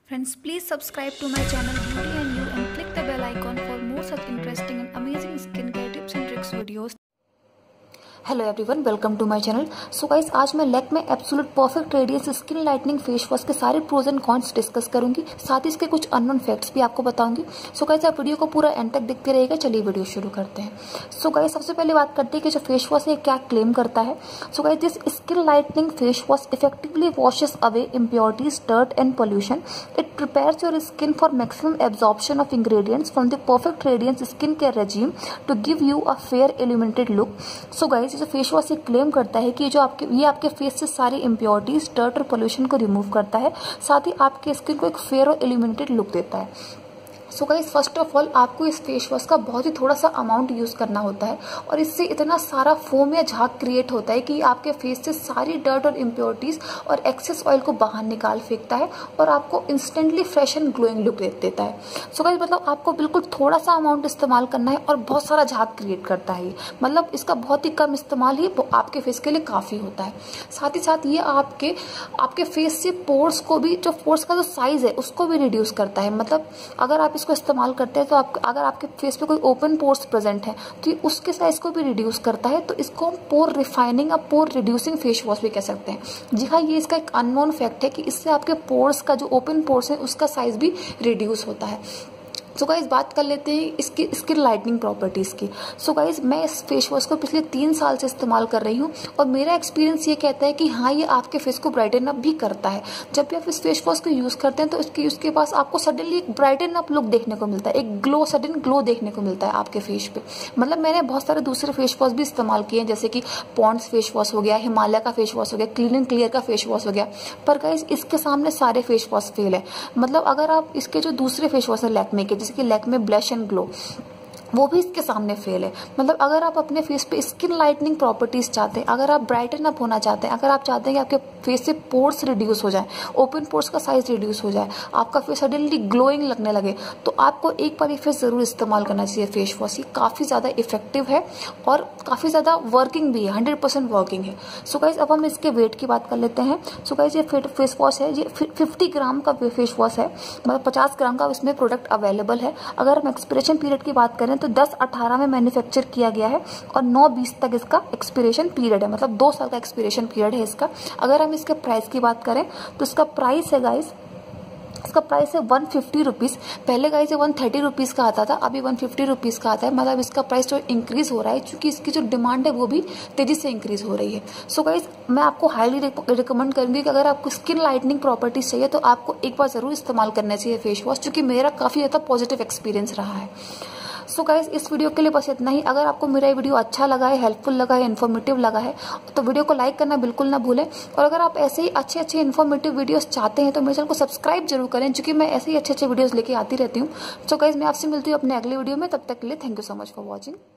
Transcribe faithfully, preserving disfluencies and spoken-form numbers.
Friends, please subscribe to my channel Beauty and You and click the bell icon for more such interesting and amazing skincare tips and tricks videos. Hello everyone, welcome to my channel. So guys, आज मैं Lakme absolute perfect radiance skin lightening face wash के सारे pros and cons discuss करूंगी, साथ ही इसके कुछ unknown facts भी आपको बताऊंगी। सो गाइस, आप वीडियो को पूरा एंड तक देखते रहिएगा। चलिए वीडियो शुरू करते हैं। सो गाइस, सबसे पहले बात करते हैं कि जो फेस वॉश है क्या क्लेम करता है। So guys, this skin lightening face wash effectively washes away impurities, dirt and pollution. It prepares your skin for maximum absorption of ingredients from the perfect radiance skincare regime to give you a fair illuminated look. So guys, जो face wash claim करता है कि जो आपके ये आपके face से सारी इम्प्योरिटीज, डर्ट और पोल्यूशन को रिमूव करता है, साथ ही आपके स्किन को एक फेयर और इल्यूमिनेटेड लुक देता है। So guys, first of all आपको इस फेस वॉश का बहुत ही थोड़ा सा अमाउंट यूज करना होता है और इससे इतना सारा फोम या झाग क्रिएट होता है कि आपके फेस से सारी डर्ट और इम्प्योरिटीज और एक्सेस ऑयल को बाहर निकाल फेंकता है और आपको instantly fresh and glowing look दे देता है। सो गाइस, मतलब आपको बिल्कुल थोड़ा सा अमाउंट इस्तेमाल करना है और बहुत सारा झाग क्रिएट करता है। मतलब इसका बहुत ही कम इस्तेमाल ही आपके फेस के लिए काफी होता है। साथ ही साथ ये आपके आपके फेस से पोर्स को भी, जो पोर्स का जो साइज है उसको भी रिड्यूस करता है। मतलब अगर आप को इस्तेमाल करते हैं तो आप, अगर आपके फेस पे कोई ओपन पोर्स प्रेजेंट है तो ये उसके साइज को भी रिड्यूस करता है। तो इसको हम पोर रिफाइनिंग या पोर रिड्यूसिंग फेस वॉश भी कह सकते हैं। जी हाँ, ये इसका एक अननोन फैक्ट है कि इससे आपके पोर्स का जो ओपन पोर्स है उसका साइज भी रिड्यूस होता है। सो गाइस, बात कर लेते हैं इसकी स्किन लाइटनिंग प्रॉपर्टीज की। सो गाइस, मैं इस फेस वॉश को पिछले तीन साल से इस्तेमाल कर रही हूँ और मेरा एक्सपीरियंस ये कहता है कि हाँ, ये आपके फेस को ब्राइटन अप भी करता है। जब भी आप इस फेस वॉश को यूज करते हैं तो इसके उसके पास आपको सडनली एक ब्राइटन अप लुक देखने को मिलता है, एक ग्लो, सडन ग्लो देखने को मिलता है आपके फेस पे। मतलब मैंने बहुत सारे दूसरे फेस वॉश भी इस्तेमाल किए हैं, जैसे कि पॉन्ड्स फेस वॉश हो गया, हिमालय का फेस वॉश हो गया, क्लीन एंड क्लियर का फेस वॉश हो गया, पर गाइस इसके सामने सारे फेस वॉश फेल है। मतलब अगर आप इसके जो दूसरे फेस वॉश है लैक्मे के, जैसे कि लैक्मे ब्लश एंड ग्लो, वो भी इसके सामने फेल है। मतलब अगर आप अपने फेस पे स्किन लाइटनिंग प्रॉपर्टीज चाहते हैं, अगर आप ब्राइटन अप होना चाहते हैं, अगर आप चाहते हैं कि आपके फेस से पोर्स रिड्यूस हो जाए, ओपन पोर्स का साइज रिड्यूस हो जाए, आपका फेस सडनली ग्लोइंग लगने लगे, तो आपको एक बार ये फेस जरूर इस्तेमाल करना चाहिए फेस वॉश। ये काफी ज्यादा इफेक्टिव है और काफी ज्यादा वर्किंग भी है, हंड्रेड परसेंट वर्किंग है। सो गाइस, अब हम इसके वेट की बात कर लेते हैं। सो गाइस, ये फेस वॉश है, ये फिफ्टी ग्राम का फेस वॉश है। मतलब पचास ग्राम का इसमें प्रोडक्ट अवेलेबल है। अगर हम एक्सपिरेशन पीरियड की बात करें तो दस अठारह में मैन्युफैक्चर किया गया है और नौ बीस तक इसका एक्सपिरेशन पीरियड है। मतलब दो साल का एक्सपिरेशन पीरियड है इसका। अगर हम इसके प्राइस की बात करें तो इसका प्राइस है गाइस, इसका प्राइस है वन फिफ्टी रुपीज। पहले गाइस ये वन थर्टी रुपीज का आता था, अभी वन फिफ्टी रुपीज का आता है। मतलब इसका प्राइस जो इंक्रीज हो रहा है क्योंकि इसकी जो डिमांड है वो भी तेजी से इंक्रीज हो रही है। सो गाइस, मैं आपको हाईली रिकमेंड करूंगी कि अगर आपको स्किन लाइटनिंग प्रॉपर्टीज चाहिए तो आपको एक बार जरूर इस्तेमाल करना चाहिए फेस वॉश, क्योंकि मेरा काफी ज्यादा पॉजिटिव एक्सपीरियंस रहा है। सो so गाइस, इस वीडियो के लिए बस इतना ही। अगर आपको मेरा ये वीडियो अच्छा लगा है, हेल्पफुल लगा है, इन्फॉर्मेटिव लगा है तो वीडियो को लाइक करना बिल्कुल ना भूलें। और अगर आप ऐसे ही अच्छे अच्छे इन्फॉर्मेटिव वीडियोस चाहते हैं तो मेरे चैनल को सब्सक्राइब जरूर करें, क्योंकि मैं ऐसे ही अच्छे अच्छे वीडियोस लेके आती रहती हूँ। सो गाइस, मैं आपसे मिलती हूँ अपने अगले वीडियो में। तब तक के लिए thank you so much for watching.